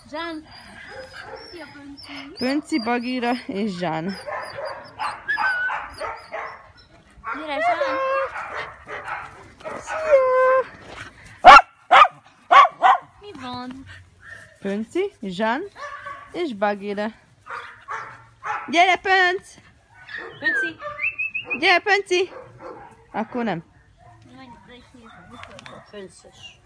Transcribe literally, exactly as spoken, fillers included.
Zsán. Szia, Pönci. Pönci, Bagira és Zsán. Gyere, Zsán. Mi van? Pönci, Zsán és Bagira. Gyere, Pönc! Pönci. Gyere, Pönci! Akkor nem. Menj, de is nézd, mikor. Fönszös.